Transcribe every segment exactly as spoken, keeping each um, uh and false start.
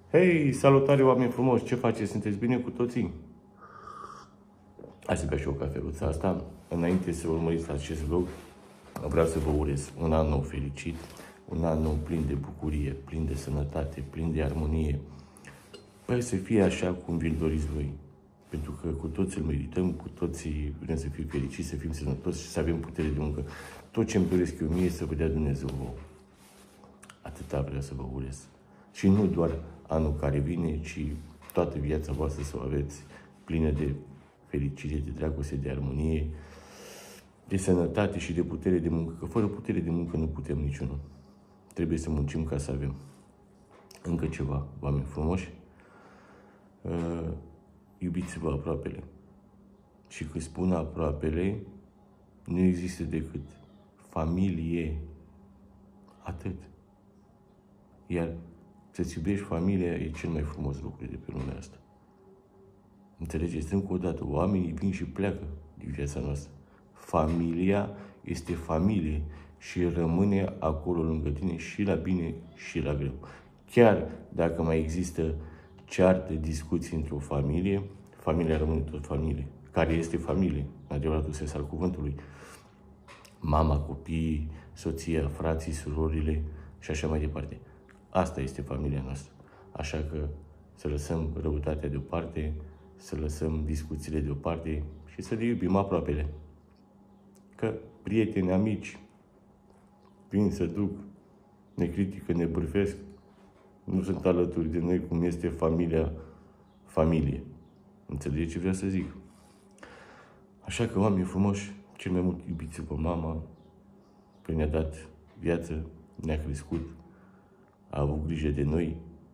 Hei, salutare oameni frumoși, ce faceți? Sunteți bine cu toții? Hai să bea și o cafeluță asta. Înainte să urmăriți acest vlog, vreau să vă urez un an nou fericit, un an nou plin de bucurie, plin de sănătate, plin de armonie. Păi să fie așa cum vi-l doriți voi. Pentru că cu toți îl merităm, cu toții vrem să fim fericiți, să fim sănătoși și să avem putere de muncă. Tot ce îmi doresc eu mie să vă dea Dumnezeu vouă. Atâta vreau să vă urez. Și nu doar anul care vine, ci toată viața voastră să o aveți plină de fericire, de dragoste, de armonie, de sănătate și de putere de muncă. Că fără putere de muncă nu putem niciunul. Trebuie să muncim ca să avem. Încă ceva, oameni frumoși. Uh, iubiți-vă aproapele. Și când spun aproapele, nu există decât familie. Atât. Iar să-ți iubești familia e cel mai frumos lucru de pe lumea asta. Înțelegeți? Încă o dată, oamenii vin și pleacă din viața noastră. Familia este familie și rămâne acolo lângă tine și la bine și la greu. Chiar dacă mai există ceartă, discuții într-o familie, familia rămâne tot familie. Care este familie? În adevăratul sens al cuvântului. Mama, copiii, soția, frații, surorile și așa mai departe. Asta este familia noastră. Așa că să lăsăm răutatea deoparte, să lăsăm discuțiile deoparte și să le iubim aproapele. Că prieteni, amici, vin să duc, ne critică, ne bârfesc, nu sunt alături de noi cum este familia, familie. Înțelegeți ce vreau să zic? Așa că, oameni frumoși, cel mai mult iubiți-vă mama, că ne-a dat viață, ne-a crescut, a avut grijă de noi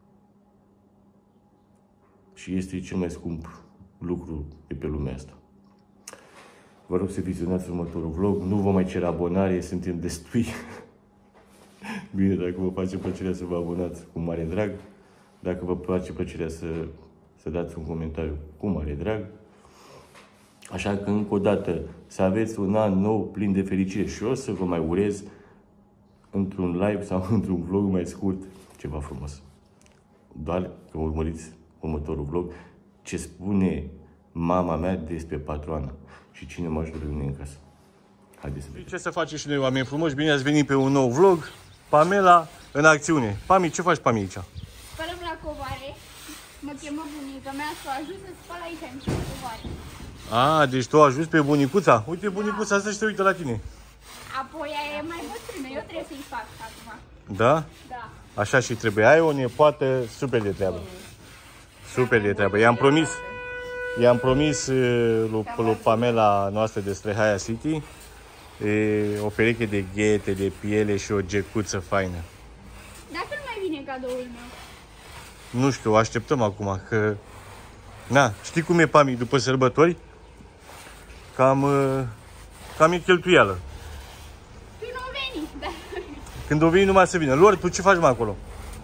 și este cel mai scump lucru de pe lumea asta. Vă rog să vizionați următorul vlog, nu vă mai cer abonare, suntem destui. Bine, dacă vă face plăcerea să vă abonați, cu mare drag. Dacă vă place plăcerea să, să dați un comentariu, cu mare drag. Așa că, încă o dată, să aveți un an nou plin de fericire și o să vă mai urez într-un live sau într-un vlog mai scurt ceva frumos. Doar că urmăriți următorul vlog ce spune mama mea despre patroana și cine mă ajută pe mine în casă. Haideți să vedem. Ce să facem și noi, oameni frumoși? Bine ați venit pe un nou vlog. Pamela în acțiune. Pami, ce faci, Pami, aici? Spălăm la covare. Mă chemă bunica mea să o ajut să spăl aici în covare. A, deci tu ajuți pe bunicuța? Uite, bunicuța asta și te uită la tine. Apoi ea e mai bătrână, eu trebuie să-i fac acum. Da? Da. Așa și trebuie. Ai o nepoată super de treabă. Super de treabă. I-am promis, i-am promis lui, lui Pamela noastră de Strehaia City e, o pereche de ghete, de piele și o gecuță faină. Dacă nu mai vine cadoul meu? Nu știu, așteptăm acum, că... Na, știi cum e, Pami, după sărbători? Cam, cam e cheltuială. Tu nu veni, da. Când o veni numai să vină. Lord, tu ce faci mai acolo?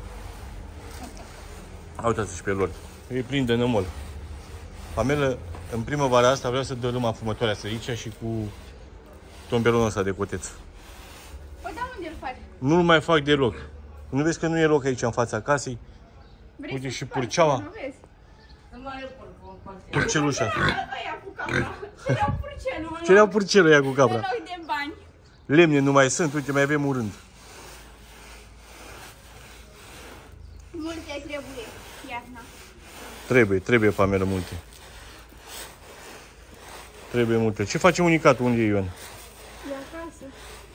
Uitați și pe Lord. E plin de nămol. Pamela, în primăvara asta vreau să dărâm afumătoarea să aici și cu tombelonul ăsta de coteț. Păi da, unde îl faci? Nu-l mai fac deloc. Nu vezi că nu e loc aici în fața casei? Vrei uite să și faci, purceaua. nu vezi? Purcelușa. Ăia cu capra. Ce-leau purcelul? Ce-leau purcelul ăia cu capra? În loc de bani. Lemne nu mai sunt, uite, mai avem un rând. Multe trebuie iarna. Trebuie, trebuie, Pamela, multe. Trebuie multe. Ce face unicatul? Unde e Ion? E acasă.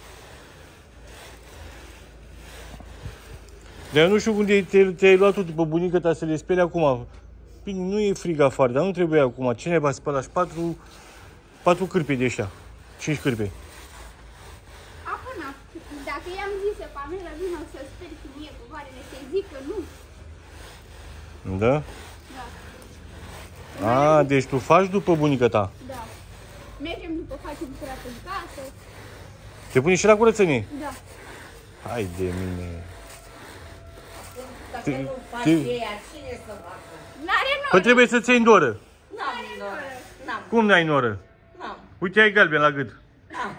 Dar nu știu unde te-ai te luat tu după bunica ta să le speli acum. Bine, nu e frig afară, dar nu trebuie acum. Cine va spăla și patru, patru cârpe de ăștia? Cinci cârpe. Acum, dacă i-am zis să Pamela vină să speri cu mie cu varele, să-i zic că nu. Da? Da. A, deci tu faci după bunica ta? Da. Mergem după, facem curat în casă. Te pune și la curățenie? Da. Hai de mine. Dacă nu faci ea, cine să facă? N-are noră. Păi trebuie să-ți iei în doră. N-am noră. N-am. Cum n-ai noră? N-am. Uite, ai galben la gât. N-am.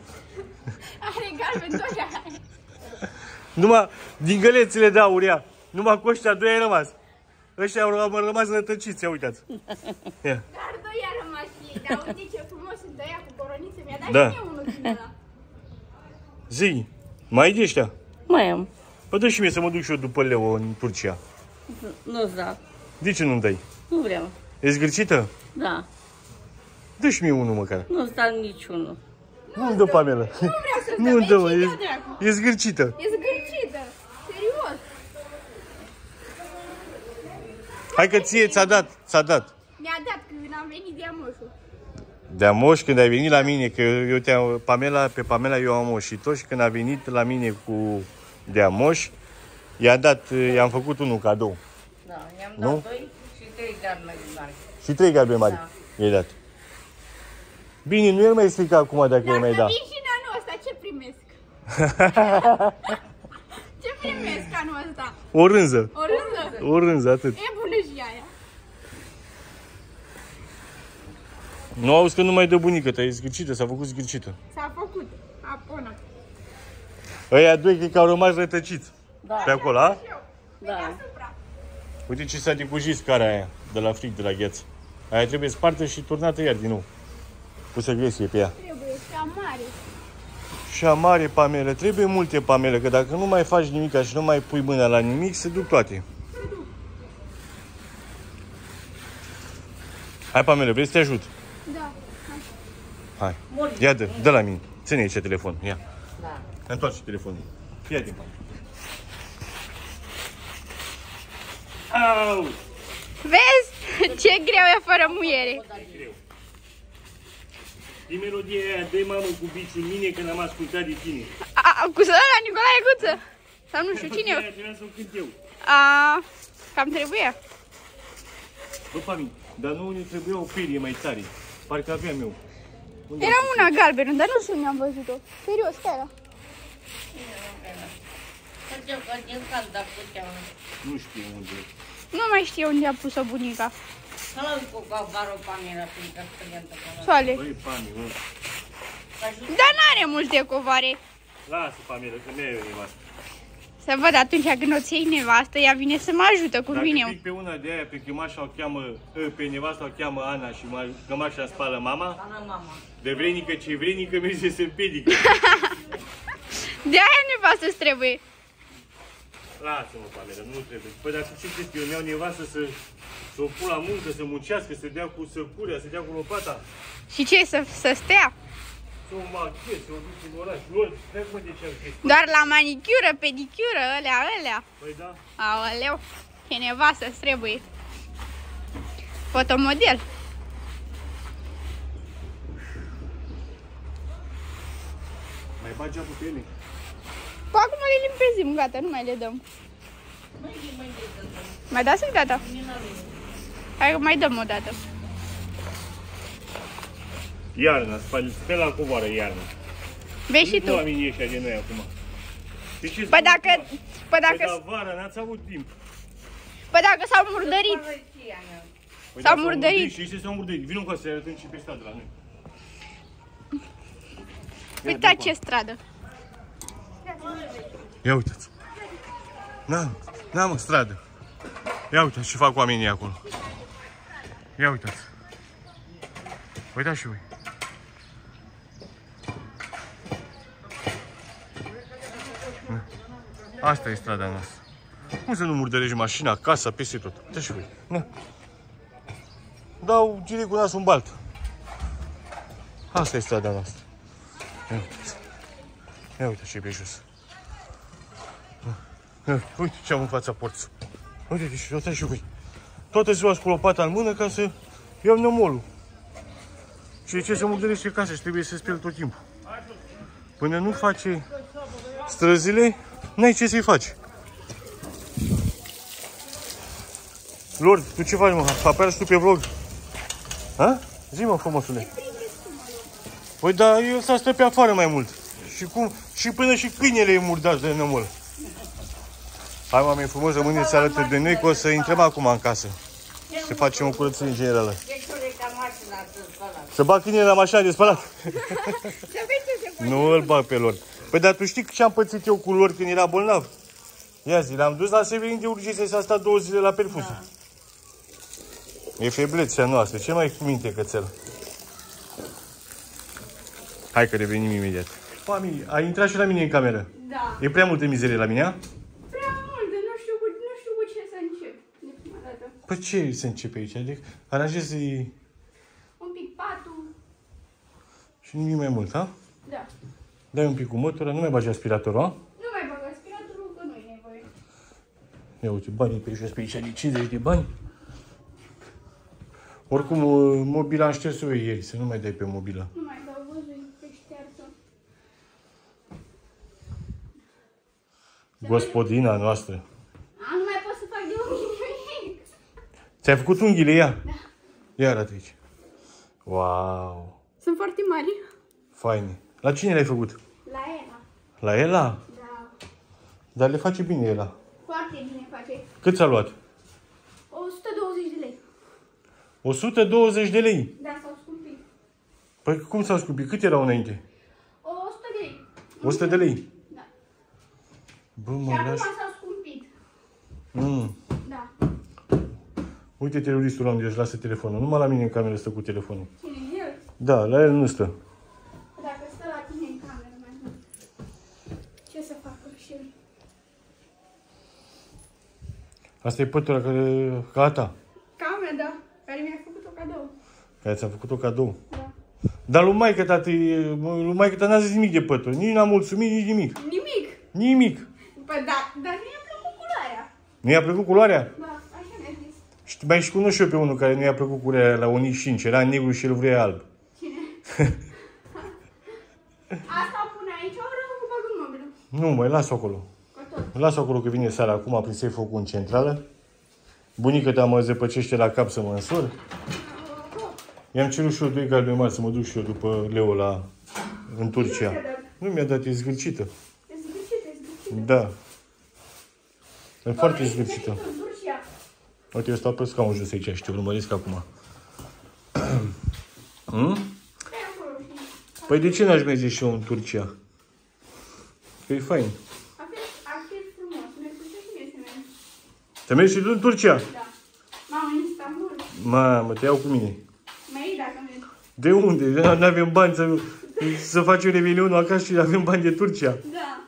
Are galben tot ea. Numai din gălețile de aur ea. Numai cu ăștia doi ai rămas. Ăștia au rămas, rămas rătăciți, ia uitați. Ia. Dar doi a rămas ei, dar uite ce frumos sunt ăia cu coronițe. Mi-a dat Da. și mie unul din ăla. Zi, mai ai de ăștia? Mai am. Păi dă și mie să mă duc și eu după Leo în Turcia. Nu-ți da. De ce nu-mi dai? Nu vreau. E zgârcită? Da. Dă și mie unul măcar. Nu-ți da niciunul. Nu-mi dă Pamela. Nu vreau să-ți Nu-mi dă, mă, ce-i e, dea dracu? e zgârcită. E zgârcită. Serios. Hai că ție ți-a dat, ți-a dat. Mi-a dat când am venit de amoșul. De-a moș, când ai venit la mine, că eu, eu te-am, Pamela, pe Pamela eu am moșit-o și când a venit la mine cu de-a moș, i-a dat, i-am făcut unul cadou. Da, i-am Nu? dat doi și trei galbene mari. Și trei galbeni mari Da. i-ai dat. Bine, nu el mai explica acum dacă i-ai mai Dacă dat. vin și în anul ăsta, ce primesc? Ce primesc anul ăsta? O rânză. O rândă? O rânză, atât. E bună și aia. Nu auzi că nu mai dă bunică, te-ai zgârcită, s-a făcut zgârcită. S-a făcut. Apona. Ăia doi cred că au rămas rătăciți. Da. Pe acolo, a? Și eu. Pe Da. deasupra. Uite ce s-a decujit scara aia, de la frig, de la gheață. Aia trebuie spartă și turnată iar din nou. Pusă gresie pe ea. Trebuie și mare. Și amare, Pamela, trebuie multe, Pamela, că dacă nu mai faci nimic și nu mai pui mâna la nimic, se duc toate. Hai, Pamela, vrei să te ajut? Da. Hai. Ia dă, dă la mine. Ține aici telefonul, ia. Da. Întoarce telefonul. Ia din Pamela. Au! Vezi? Ce greu e fără muiere. E melodia aia, dă mamă cu biciul în mine când am ascultat de tine. A, cu ăla, Nicolae Guță. Sau nu știu cine eu. Aia trebuia să o cânt eu. A, cam trebuia. Bă, Pami, dar nu ne trebuia o perie mai tare. Parcă aveam eu. Unde Era una galbenă, dar nu știu unde am văzut-o. Serios, care era? Făceau că din cal, dar puteau. Nu știu unde. Nu mai știu unde a pus-o bunica. Să-l cu cavarul Pamela, fiindcă studentă pe ăla. Soale. Băi, Pami, mă. Dar n-are multe covare. Lasă, Pamela, că mi-ai o nevastă. Să văd atunci când o ți iei nevastă, ea vine să mă ajută cum vin eu. Dacă pic pe una de aia, pe cămașa o cheamă, pe nevasta o cheamă Ana și cămașa spală mama, Ana mama. de vrenică ce vrenică merge să împedică. De aia nevastă-ți trebuie. Lasă-mă, Pamela, nu trebuie. Păi dar ce crezi că eu mi-au nevastă să, să o pun la muncă, să muncească, să dea cu săcurea, să dea cu lopata? Și ce, să, să stea? Să o machez, să o duc în oraș. Lor, stai mă de ce-ar chestia. Doar la manicură, pedicură, alea, alea. Păi da. Aoleu, ce nevastă-ți trebuie. Fotomodel. Mai bagi apă pe ele? Păi acum le limpezim, gata, nu mai le dăm. Mai dați o dată? Hai că mai dăm o dată. Iarna, pe la covoară iarna. Vezi și tu. Nu la mine ăștia de noi acum. De ce Păi dacă, păi Păi dacă, la vară n-ați avut timp. păi dacă s-au murdărit. Păi S-au da, murdărit. Și ei s-au murdărit. Vino cu asta, arătăm și pe stradă la noi. Uitați ce stradă. Ia uitați. N-am, n-am o stradă. Ia uitați ce fac oamenii acolo. Ia uitați. Uitați și voi. Asta e strada noastră. Cum să nu murdărești mașina, casa, peste tot? Uitați și voi. Na. Dau gire cu nasul în baltă. Asta e strada noastră. Ia uitați. Ia uite ce e pe jos. Ia, uite ce am în fața porții. Uite și uitați și voi. Toată ziua cu lopata în mână ca să iau neomolul. Și de ce să murdărește casa și trebuie să speli tot timpul. Până nu face străzile, n-ai ce să-i faci. Lord, tu ce faci, mă? Apare și tu pe vlog. Ha? Zi, mă, frumosule. Păi da, el s-a stă pe afară mai mult. Și cum? Și până și câinele e murdaș de neamol. Hai, oameni frumos, rămâneți alături de noi, că o să intrăm acum în casă. Să facem o curățenie generală. Să bag câinele la mașina de spălat. Nu îl bag pe Lord. Păi dar tu știi ce am pățit eu cu Lord când era bolnav? Ia zi, l-am dus la Severin de urgență, s-a stat două zile la perfuzie. Da. E feblețea noastră, ce mai minte cățel? Hai că revenim imediat. Mami, ai intrat și la mine în cameră. Da. E prea multă mizerie la mine, a? Prea multă, nu știu cu, nu știu cu ce să încep de prima dată. Păi ce să începe aici? Adică aranjezi Un pic patul. și nimic mai mult, a? Da. Dai un pic cu mătura, nu mai bagi aspiratorul, a? Nu mai bag aspiratorul, că nu e nevoie. Ia uite, banii pe jos pe aici de cincizeci de bani. Oricum, mobila am șters-o ieri, să nu mai dai pe mobilă. Nu mai dau văzui pe șteartă. Gospodina noastră. A, nu mai pot să fac de nimic. Ți-ai făcut unghiile, ea? Da. Ia arată aici. Wow! Sunt foarte mari. Faine. La cine le-ai făcut? La Ela. La Ela? Da. Dar le face bine Ela. Foarte bine face. Cât ți-a luat? o sută douăzeci de lei. o sută douăzeci de lei. Da, s-au scumpit. Păi cum s-au scumpit? Cât erau înainte? o sută de lei. o sută de lei. Da. Bă, Și mă acum lași. s-au scumpit. Mm. Da. Uite teroristul la unde își lasă telefonul. Numai la mine în cameră stă cu telefonul. Cine el? Da, la el nu stă. Dacă stă la tine în cameră, mai mult. Ce să facă și el? Asta e pătura care, ca a ta, Camera, da. Care mi-a făcut-o cadou. care ți-a făcut-o cadou. Da. Dar lui maică ta, lui maică ta n-a zis nimic de pătură. Nici n-a mulțumit, nici nimic. Nimic. Nimic. Păi da, dar nu i-a plăcut culoarea. Nu i-a plăcut culoarea? Da, așa mi-a zis. Și mai și cunosc și eu pe unul care nu i-a plăcut culoarea la un i cinci. Era negru și el vrea alb. Cine? Asta o pune aici, o rău cu bag în mobilă. Nu, mai las-o acolo. Cu tot. Las-o acolo că vine seara. Acum aprinsei focul în centrală. Bunica ta mă zăpăcește la cap să mă însor. I-am cerut și eu doi galbeni mari să mă duc și eu după Leo la... în Turcia. Nu mi-a dat, e zgârcită. E zgârcită, e zgârcită. Da. E foarte Bă, zgârcită. ești în Turcia. Uite, eu stau pe scaun jos aici și te urmăresc acum. hmm? Stai acolo și... Păi de ce n-aș merge și eu în Turcia? Că e fain. Ar fi, ar fi frumos. Mi-ar plăcea și mie să merg. Să mergi și tu în Turcia? Da. Mamă, în Istanbul. Mamă, te iau cu mine. Mai iei dacă mergi. De unde? Nu avem bani să, să facem revelionul acasă și avem bani de Turcia. Da.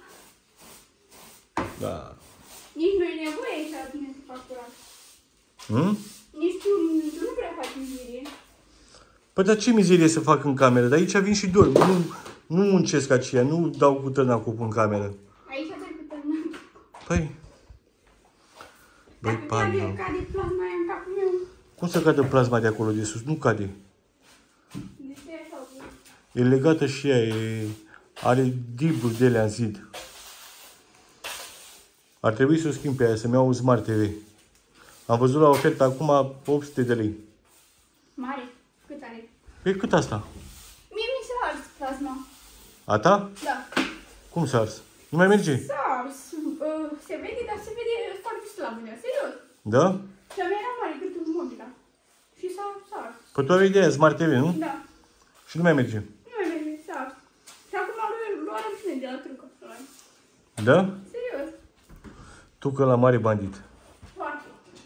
Da. Nici nu e nevoie aici la tine să fac curat. Hmm? Nici tu, tu nu prea faci mizerie. Păi dar ce mizerie să fac în cameră? Dar aici vin și dorm. Nu, nu muncesc aceea, nu dau cu tărnacul în cameră. Aici dai cu tărnacul. Păi... Băi, Dacă Pamela. cade, cade plasma aia în capul meu. Cum să cadă plasma de acolo de sus? Nu cade. De ce e așa? E legată și ea, e... are diburi de alea în zid. Ar trebui să o schimb pe aia, să-mi iau un Smart T V. Am văzut la ofertă acum opt sute de lei. Mare. Cât are? Păi cât asta? Mie mi s-a ars plasma. A ta? Da. Cum s-a ars? Nu mai merge? S-a ars. Uh, se vede, dar se vede foarte slab în ea. Serios. Da? Și a mea era mare cât un mobila. Și s-a s-a ars. Păi tu aveai de aia Smart T V, nu? Da. Și nu mai merge. Nu mai merge, s-a ars. Și acum luăm și noi de la trucă. Da? Serios. Tu că la mare bandit. Foarte.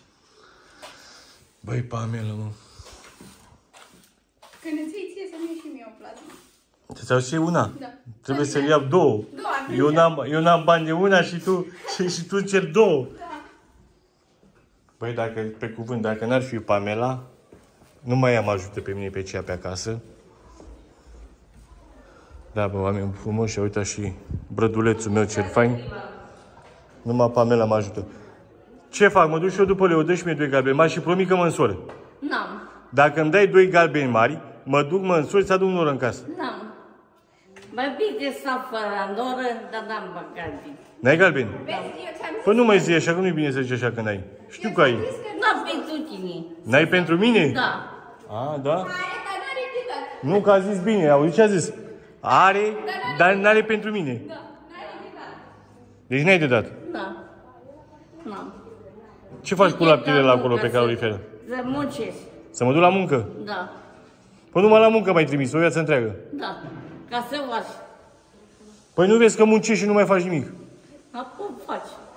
Băi, Pamela, mă. Când îți iei ție să-mi iei și mie o plasmă. Ți-ți-au și una? Da. Trebuie să iau două. Două, Eu n-am, eu n-am bani de una și tu, și, și tu cer două. Da. Băi, dacă, pe cuvânt, dacă n-ar fi Pamela, nu mai am ajută pe mine pe cea pe acasă. Da, bă, oameni frumos și uita și brădulețul meu cel fain. Numai Pamela mă ajută. Ce fac? Mă duc și eu după Leo, dă și mie doi galbeni mari și promit că mă însor. N-am. Dacă îmi dai doi galbeni mari, mă duc, mă însori, să aduc noră în casă. N-am. Mai bine să fără noră, dar n-am băgat bine. N-ai galbeni? Vezi, eu ți-am zis. Păi nu mai zi așa, că nu-i bine să zici așa când ai. Știu că ai. N-am pentru tine. N-ai pentru mine? Da. A, da? Are, dar n-are de dat. Nu, că a zis bine, auzi ce a zis? Are, dar n-are pentru mine. Da, n-are de dat. Deci n-ai de dat. Da. N-am. Ce faci cu laptele la acolo pe caloriferă? Să muncesc. Să mă duc la muncă? Da. Păi numai la muncă m-ai trimis, o viață întreagă. Da. Ca să faci. Păi nu vezi că muncești și nu mai faci nimic? Acum faci.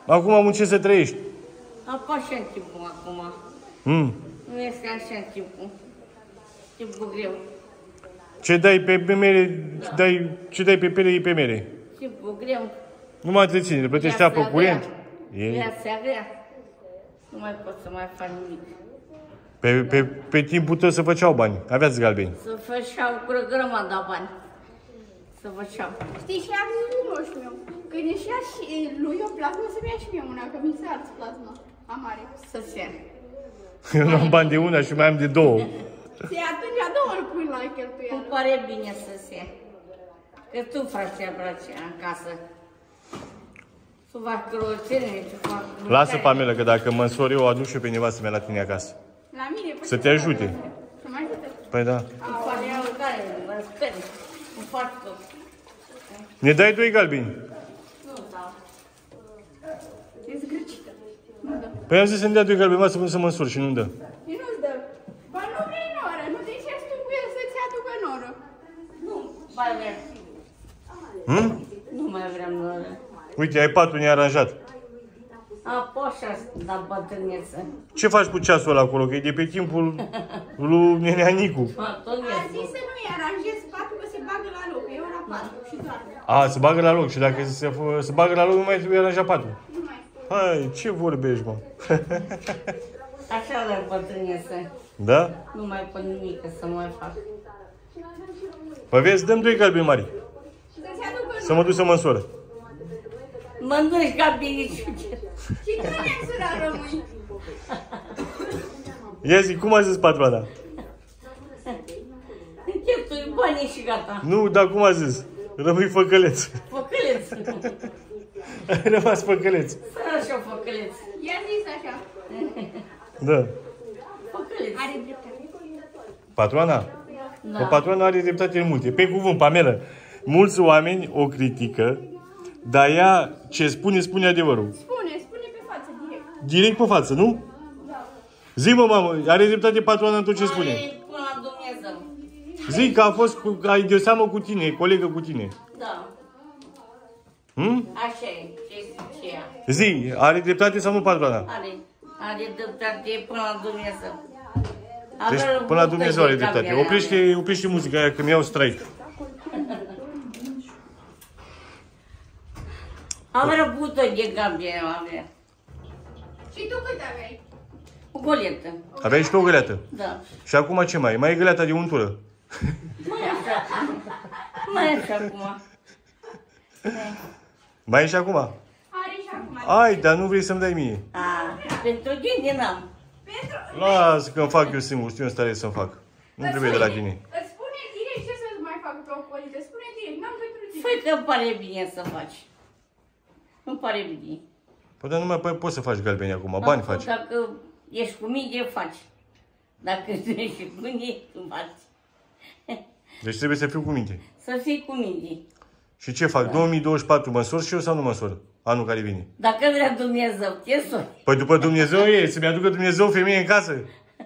Acum muncesc să trăiești. Apa așa timpul acum. Mm. Nu este așa timpul. Timpul greu. Ce dai pe mere, dai, ce dai pe pere, e pe mere. Timpul greu. Nu mai te ține, plătești apă, curent. E... Viața grea. Nu mai pot să mai fac nimic. Pe, pe, pe timpul tău să făceau bani. Aveați galbeni. Să făceau cu grămada bani. Să făceau. Știi, și am zis lui moșul meu, când își ia și lui o plasmă, să-mi ia și mie una, că mi se arți plasma amare. Să se ia. Eu nu am bani de una și mai am de două. Se atunci a două îl pui la cheltuială. Îmi pare bine să se ia. Că tu faci treaba aceea în casă. Tu faci călățenie, tu faci... Lasă, Pamela, că dacă mă însor eu, aduc și eu pe nevastă mea la tine acasă. La mine, păi Să te ajute. Să mă ajute. Păi da. Îmi faci mâncare, mă sper. Îmi faci tot. Ne dai doi galbeni. Nu dau. E zgrăcită. Nu dă. Păi am zis să-mi dea doi galbeni, mă, să să mă însor și nu-mi dă. Eu nu-ți dă. Ba nu vrei noră, nu te înșești tu cu el să-ți aducă noră. Nu mai vrem. Hmm? Nu mai vrem noi. Uite, ai patul nearanjat. A, poșa, da, bătrâneță. Ce faci cu ceasul ăla acolo? Că e de pe timpul lui Nenea Nicu. A zis să nu-i aranjezi patul, că se bagă la loc. Eu la patru și doarme. A, se bagă la loc și dacă se, se bagă la loc nu mai trebuie aranjat patul. Nu mai. Hai, ce vorbești, mă? Așa la bătrâneță. Da? Nu mai pot nimic să mai fac. Păi vezi, dăm doi galbeni mari. Să-ți aducă Să mă duc să mă însoră. Mănânci ca bine și ce. Și când mensura rămâi? Ia zi, cum a zis patroana? Cheltui banii și gata. Nu, dar cum a zis? Rămâi făcăleț. Făcăleț. Ai rămas făcăleț. Fără așa făcăleț. I-a zis așa. Da. Făcăleț. Are dreptate. Patroana? Da. Că patroana are dreptate în multe. Pe cuvânt, Pamela, mulți oameni o critică, dar ea ce spune, spune adevărul. Spune, spune pe față, direct. Direct pe față, nu? Da. Zi-mă, mamă, are dreptate patroana în tot ce spune. Are până la Dumnezeu. Zic că a fost, cu, ai de seamă cu tine, e colegă cu tine. Da. Hm? Așa e. Ce zice ea. Zi, are dreptate sau nu patroana? Are. Are dreptate până la Dumnezeu. Deci Avea până la multă Dumnezeu are de dreptate. cameră. Oprește, oprește muzica aia că mi iau strike. Avea bută de gambie, avea. Și tu cât aveai? O goletă. Aveai și pe o găleată. Da. Și acum ce mai e? Mai e găleata de untură. Mai e așa. Mai e așa acum. Mai e și acum? Are și acum. Ai, dar nu vrei să-mi dai mie. A, pentru tine n-am. Pentru... Lasă că îmi fac eu singur, știu în stare să-mi fac. Nu trebuie de la tine. Îți spune direct ce să-ți mai fac pe ocolite. Spune direct, n-am pentru tine. Păi că îmi pare bine să faci. Îmi pare bine. Păi dar nu mai poți să faci galbeni acum, bani faci. Dacă ești cu mine, faci. Dacă nu ești cu mine, tu faci. Deci trebuie să fiu cu minte. Să fii cu mine. Și ce fac? două mii douăzeci și patru măsor și eu sau nu măsor? Anul care vine. Dacă vrea Dumnezeu, te sori. Păi după Dumnezeu e, să-mi aducă Dumnezeu femeie în casă.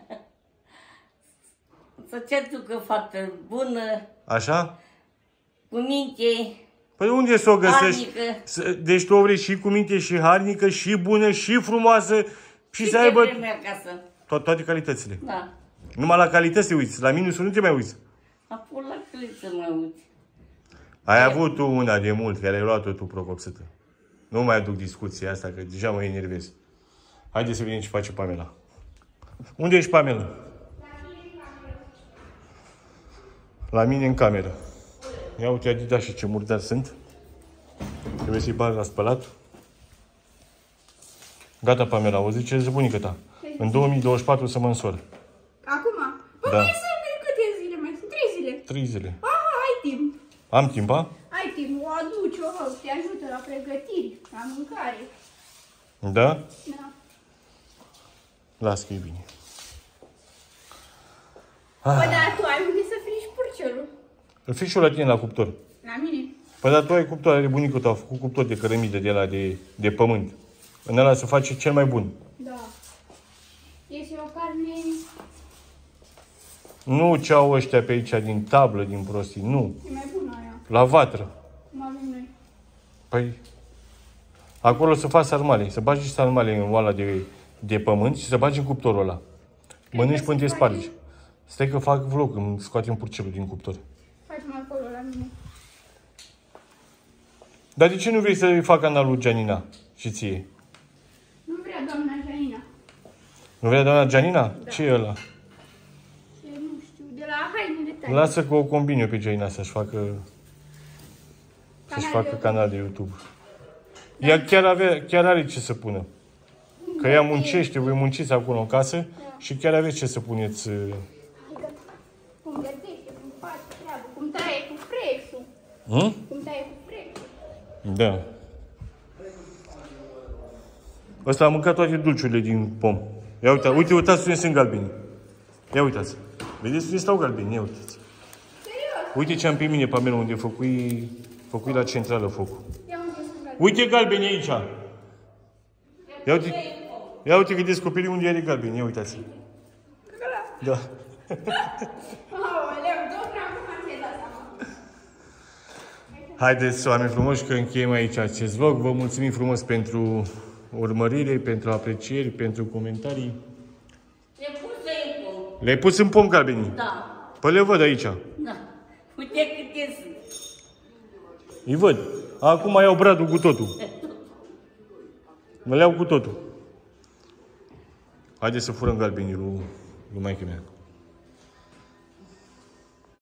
Să-ți aducă fată bună, Așa? cu minte, Păi unde să o găsești? harnică. Să- Deci tu o vrei și cu minte, și harnică, și bună, și frumoasă, și, Și să de aibă vreme acasă. to- toate calitățile. Da. Numai la calități te uiți, la minusul nu te mai uiți. Apoi la cât să mă uiți. Ai avut tu una de mult, care ai luat-o tu procopsită. Nu mai aduc discuția asta, că deja mă enervez. Haideți să vedem ce face Pamela. Unde ești, Pamela? La mine în cameră. Ia uite, Adidas și ce murdari sunt. Trebuie să-i bag la spălat. Gata, Pamela, o zice bunica ta. În două mii douăzeci și patru să mă însor. Acum? Păi Da. mai sunt câte zile mai sunt? Trei zile. Trei zile. Aha, ai timp. Am timp, a? Ai timp, o aduci, o te ajută la pregătiri, la mâncare. Da? Da. Las că e bine. Păi, dar tu ai unde să frici purcelul? Îl fric și eu la tine la cuptor. La mine? Păi dar tu ai cuptor, are bunicul tău, a făcut cuptor de cărămidă de la de, de pământ. În ăla se face cel mai bun. Da. Este o carne... Nu ce au ăștia pe aici din tablă, din prostii, nu. E mai bună aia, La vatră. cum avem noi. Păi, Acolo să faci sarmale. Să bagi sarmale în oala de, de pământ și să bagi în cuptorul ăla. Mănânci până te spargi. Stai că fac vlog, îmi scoatem purcelul din cuptor. Facem acolo la mine. Dar de ce nu vrei să-i fac canalul lui Gianina și ție? Nu vrea doamna Janina. Nu vrea doamna Gianina? Da. Ce e ăla? Ce nu știu, de la hainele tale. Lasă că o combin eu pe Gianina să-și facă, să-și Canal facă de canal de YouTube. Ea chiar, avea, chiar are ce să pună. Că ea muncește, voi munciți acolo în casă Da. și chiar aveți ce să puneți. uh, Adică, cum gătește, cum face treabă, cum taie cu frexul. Hm? Cum taie cu frexul. Da. Ăsta a mâncat toate dulciurile din pom. Ia uita, uite, uitați unde sunt galbeni. Ia uitați. Vedeți unde stau galbeni? Ia uitați. Serios? Uite ce am pe mine, Pamela, unde făcui, făcui la centrală focul. Ia unde sunt galbeni. Uite galbeni aici. Ia uite, ia uite că descoperi unde are galbeni. Ia uitați. Da. Aoleu, domnule, acum ți-ai dat seama. Haideți, oameni frumoși, că încheiem aici acest vlog. Vă mulțumim frumos pentru urmărire, pentru aprecieri, pentru comentarii. Le puse în pom. Le-ai pus în pom galbenii? Da. Păi le văd aici. Da. Uite câte sunt. Îi văd. Acum iau bradul cu totul. Mă le iau cu totul. Haideți să furăm galbenii lui, lui maică mea.